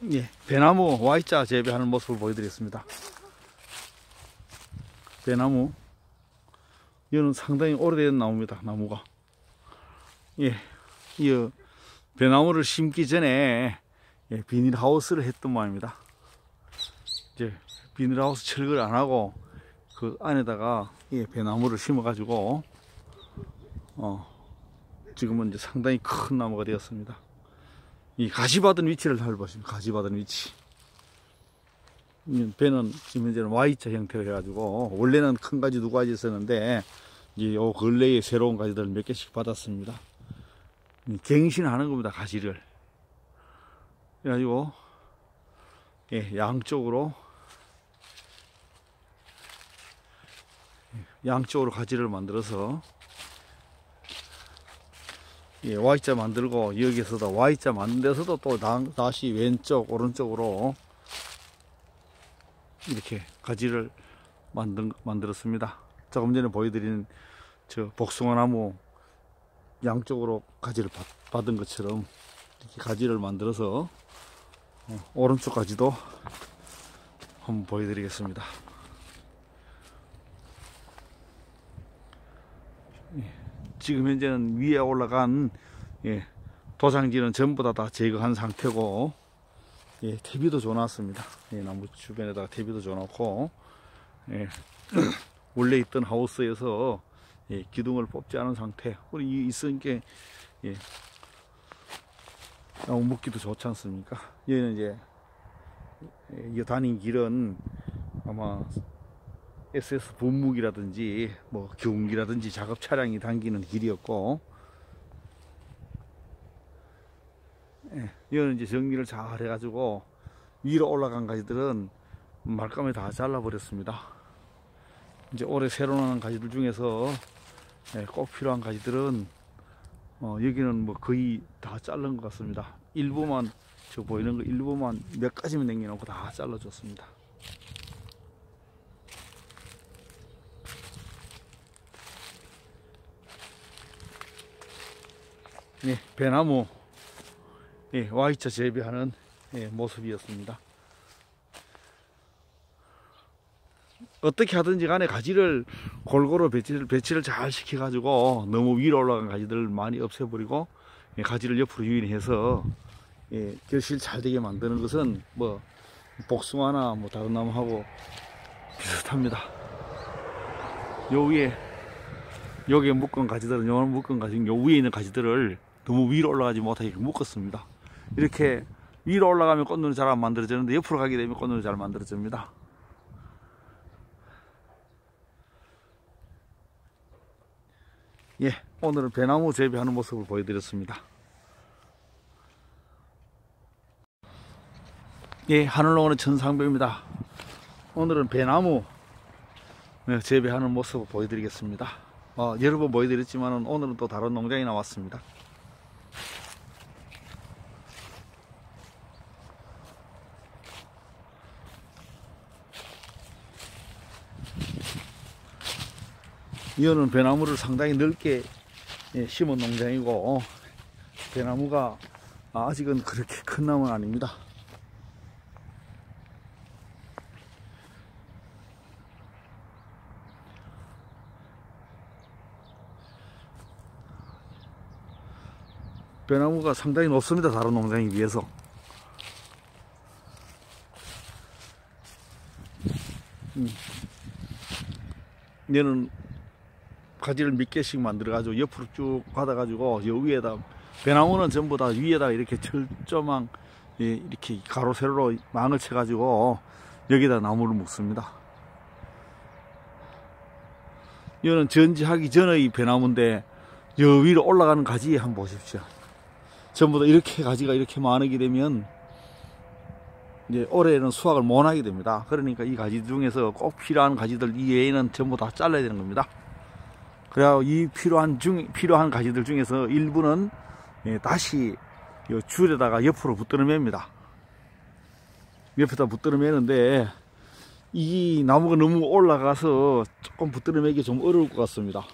예, 배나무 Y자 재배하는 모습을 보여드리겠습니다. 배나무, 이거는 상당히 오래된 나무입니다. 나무가. 예, 이 배나무를 심기 전에 비닐하우스를 했던 모양입니다. 이제 비닐하우스 철거를 안 하고 그 안에다가 배나무를 심어가지고 지금은 이제 상당히 큰 나무가 되었습니다. 이 가시받은 위치를 잘 보시면 가시받은 위치. 배는 지금 현재는 Y자 형태로 해가지고 원래는 큰 가지 두 가지 있었는데 이제 요 근래에 새로운 가지들 몇 개씩 받았습니다. 갱신하는 겁니다. 가지를. 그래가지고 양쪽으로 가지를 만들어서 Y자 만들고 여기서도 Y자 만든 데서도 또 다시 왼쪽 오른쪽으로 이렇게 가지를 만들었습니다. 조금 전에 보여드린 저 복숭아나무 양쪽으로 가지를 받은 것처럼 이렇게 가지를 만들어서 오른쪽 가지도 한번 보여드리겠습니다. 지금 현재는 위에 올라간 도장지는 전부 다 제거한 상태고 퇴비도 줘놨습니다. 나무 주변에다가 퇴비도 줘놓고 원래 있던 하우스에서 기둥을 뽑지 않은 상태. 우리 있으니까 나무 묶기도 좋지 않습니까? 얘는 이제 이 다닌 길은 아마 SS 분무기라든지 뭐 기운기라든지 작업 차량이 당기는 길이었고, 이거는 이제 정리를 잘 해가지고 위로 올라간 가지들은 말끔히 다 잘라버렸습니다. 이제 올해 새로 나는 가지들 중에서 꼭 필요한 가지들은 여기는 뭐 거의 다 자른 것 같습니다. 일부만, 저 보이는 거 일부만 몇 가지만 남겨놓고 다 잘라줬습니다. 배나무 Y자 재배하는 모습이었습니다. 어떻게 하든지 간에 가지를 골고루 배치를 잘 시켜가지고 너무 위로 올라간 가지들을 많이 없애버리고 가지를 옆으로 유인해서 결실 잘 되게 만드는 것은 뭐 복숭아나 뭐 다른 나무하고 비슷합니다. 요 위에 여기에 묶은 가지들은 요 묶은 가지, 요 위에 있는 가지들을 너무 위로 올라가지 못하게 묶었습니다. 이렇게 위로 올라가면 꽃눈이 잘 안 만들어지는데 옆으로 가게 되면 꽃눈이 잘 만들어집니다. 오늘은 배나무 재배하는 모습을 보여드렸습니다. 하늘로 오는 천상배입니다. 오늘은 배나무 재배하는 모습을 보여드리겠습니다. 여러 번 보여드렸지만 오늘은 또 다른 농장이 나왔습니다. 이거는 배나무를 상당히 넓게 심은 농장이고, 배나무가 아직은 그렇게 큰 나무는 아닙니다. 배나무가 상당히 높습니다. 다른 농장에 비해서. 얘는 가지를 몇 개씩 만들어 가지고 옆으로 쭉 받아 가지고 요 위에다, 배나무는 전부 다 위에다 이렇게 철조망 이렇게 가로 세로로 망을 쳐 가지고 여기다 나무를 묶습니다. 이거는 전지하기 전의 배나무인데 요 위로 올라가는 가지 한번 보십시오. 전부 다 이렇게 가지가 이렇게 많게 되면 이제 올해는 수확을 못 하게 됩니다. 그러니까 이 가지 중에서 꼭 필요한 가지들 이외에는 전부 다 잘라야 되는 겁니다. 그래야 이 필요한 가지들 중에서 일부는 다시 이 줄에다가 옆으로 붙들어 맵니다. 옆에다 붙들어 매는데 이 나무가 너무 올라가서 조금 붙들어 매기 좀 어려울 것 같습니다.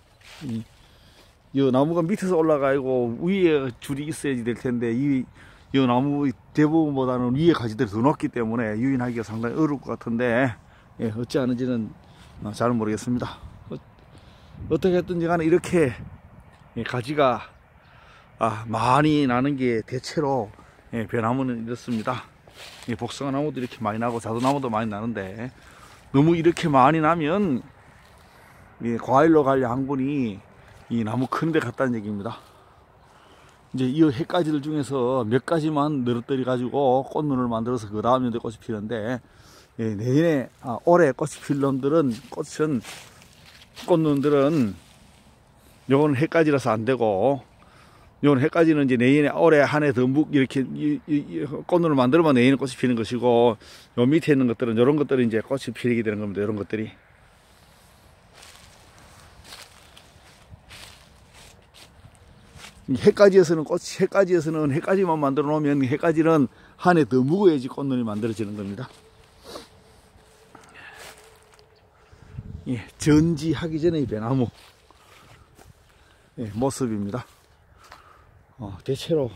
이 나무가 밑에서 올라가고 위에 줄이 있어야지 될 텐데 이 이 나무 대부분보다는 위에 가지들이 더 높기 때문에 유인하기가 상당히 어려울 것 같은데, 예, 어찌 하는지는 잘 모르겠습니다. 어떻게 했든지 간에 이렇게 가지가 많이 나는 게 대체로 배나무는 이렇습니다. 복숭아 나무도 이렇게 많이 나고 자두나무도 많이 나는데, 너무 이렇게 많이 나면 과일로 갈 양분이 이 나무 큰데 갔다는 얘기입니다. 이제 이 해가지들 중에서 몇 가지만 늘어뜨려 가지고 꽃눈을 만들어서 그 다음 연도에 꽃이 피는데, 내년에 올해 꽃이 필 놈들은 꽃눈들은 요건 해가지라서 안 되고, 요건 해가지는 이제 내년에 올해 한 해 더 이렇게 꽃눈을 만들면 내년에 꽃이 피는 것이고, 요 밑에 있는 것들은 요런 것들이 이제 꽃이 피게 되는 겁니다. 요런 것들이. 해가지에서는 해가지만 만들어 놓으면 해가지는 한 해 더 묵어야지 꽃눈이 만들어지는 겁니다. 전지하기 전의 배나무 모습입니다. 대체로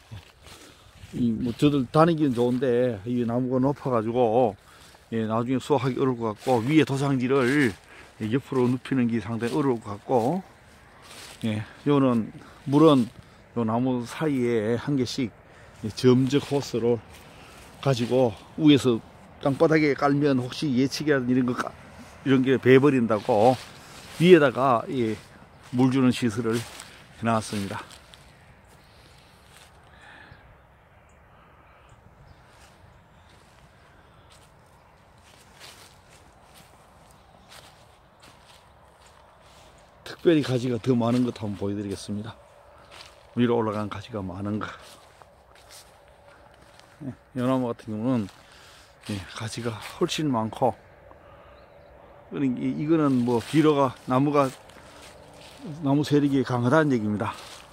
저들 다니기는 좋은데 이 나무가 높아가지고 나중에 수확하기 어려울 것 같고, 위에 도장지를 옆으로 눕히는 게 상당히 어려울 것 같고, 요는 물은 요 나무 사이에 한 개씩 점적 호스로 가지고 위에서 땅바닥에 깔면 혹시 예측이라든 이런 게 베버린다고 위에다가 물 주는 시설을 해놨습니다. 특별히 가지가 더 많은 것 한번 보여드리겠습니다. 위로 올라간 가지가 많은 것. 연나무 같은 경우는 가지가 훨씬 많고, 이거는 뭐 나무 세력이 강하다는 얘기입니다.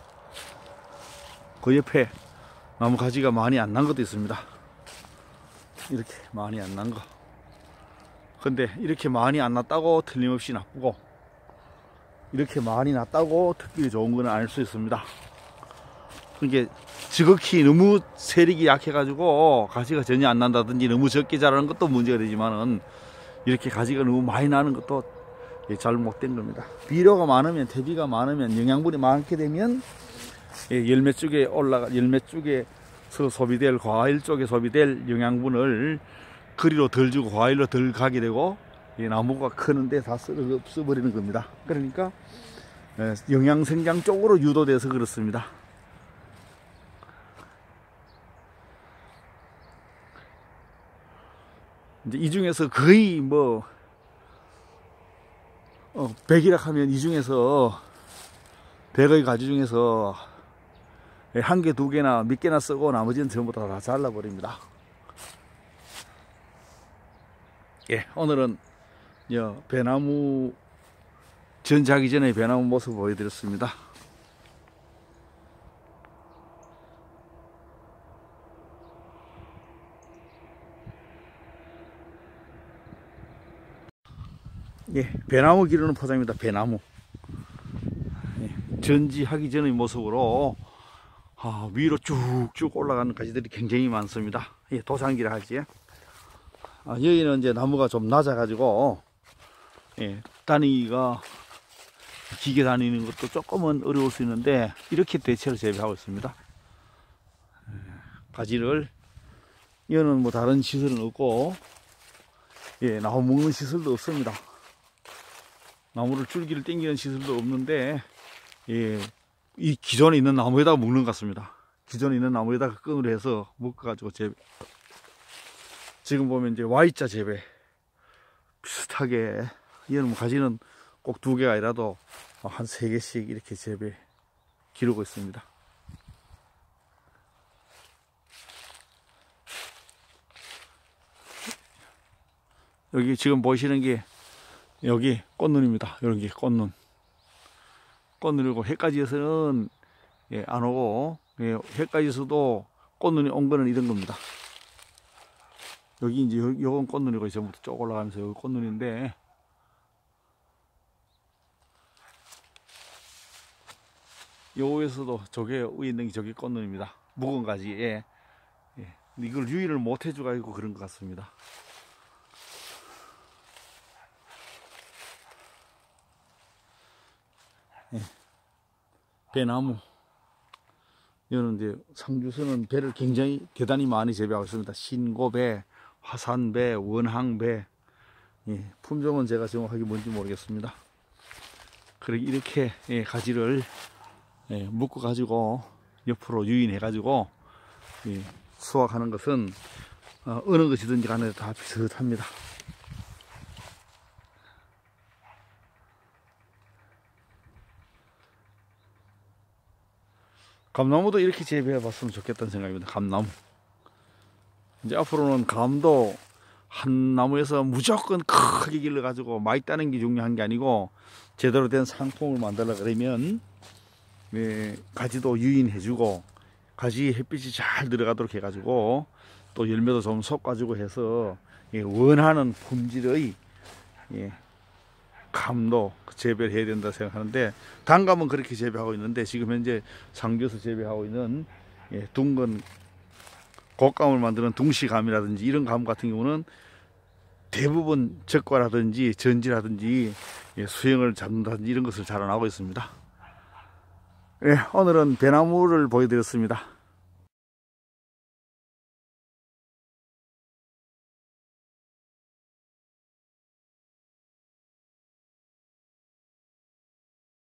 그 옆에 나무 가지가 많이 안 난 것도 있습니다. 이렇게 많이 안 난 거. 근데 이렇게 많이 안 났다고 틀림없이 나쁘고, 이렇게 많이 났다고 특별히 좋은 건 아닐 수 있습니다. 이게 지극히 너무 세력이 약해가지고 가지가 전혀 안 난다든지 너무 적게 자라는 것도 문제가 되지만은, 이렇게 가지가 너무 많이 나는 것도 잘못된 겁니다. 비료가 많으면, 대비가 많으면, 영양분이 많게 되면 열매 쪽에서 소비될, 과일 쪽에 소비될 영양분을 거리로 덜 주고 과일로 덜 가게 되고, 나무가 크는데 다 썩어버리는 겁니다. 그러니까 영양생장 쪽으로 유도돼서 그렇습니다. 이제 이 중에서 거의 100이라 하면 이 중에서 100의 가지 중에서 한 개, 두 개나 몇 개나 쓰고 나머지는 전부 다 잘라버립니다. 오늘은 배나무 전지하기 전에 배나무 모습 보여드렸습니다. 배나무 기르는 포장입니다. 배나무. 전지하기 전의 모습으로 위로 쭉쭉 올라가는 가지들이 굉장히 많습니다. 도장기라 하지. 여기는 이제 나무가 좀 낮아가지고 다니기가, 기계 다니는 것도 조금은 어려울 수 있는데, 이렇게 대체로 재배하고 있습니다. 가지를, 이거는 뭐 다른 시설은 없고, 나무 먹는 시설도 없습니다. 나무를 줄기를 당기는 시설도 없는데, 이 기존에 있는 나무에다가 묶는 것 같습니다. 기존에 있는 나무에다가 끈으로 해서 묶어가지고 지금 보면 이제 Y자 재배 비슷하게, 이거는 뭐 가지는 꼭 2개가 아니라도 한 3개씩 이렇게 재배 기르고 있습니다. 여기 지금 보시는 게 여기 꽃눈입니다. 여기 꽃눈이고, 해까지에서는 안 오고, 해까지에서도 꽃눈이 온 거는 이런 겁니다. 여기 이제 요건 꽃눈이고, 전부터 쭉 올라가면서 여기 꽃눈인데, 요 위에서도 저게 위에 있는 게 저기 꽃눈입니다. 묵은 가지에 이걸 유인을 못 해줘가지고 그런 것 같습니다. 예. 배나무. 이거는 이제 상주에서는 배를 굉장히 대단히 많이 재배하고 있습니다. 신고배, 화산배, 원항배. 예. 품종은 제가 정확하게 뭔지 모르겠습니다. 그래 이렇게 예, 가지를 예, 묶어 가지고 옆으로 유인해 가지고 예, 수확하는 것은 어느 것이든지 간에 다 비슷합니다. 감나무도 이렇게 재배해 봤으면 좋겠다는 생각입니다. 감나무. 이제 앞으로는 감도 한 나무에서 무조건 크게 길러 가지고 많이 따는 게 중요한 게 아니고 제대로 된 상품을 만들려 그러면 예, 가지도 유인해 주고 가지에 햇빛이 잘 들어가도록 해 가지고 또 열매도 좀 속 가지고 해서 예, 원하는 품질의 예, 감도 재배를 해야 된다 생각하는데, 단감은 그렇게 재배하고 있는데 지금 현재 상주에서 재배하고 있는 예, 둥근 곶감을 만드는 둥시감이라든지 이런 감 같은 경우는 대부분 적과라든지 전지라든지 예, 수영을 잡는다든지 이런 것을 자라나고 있습니다. 예, 오늘은 배나무를 보여드렸습니다.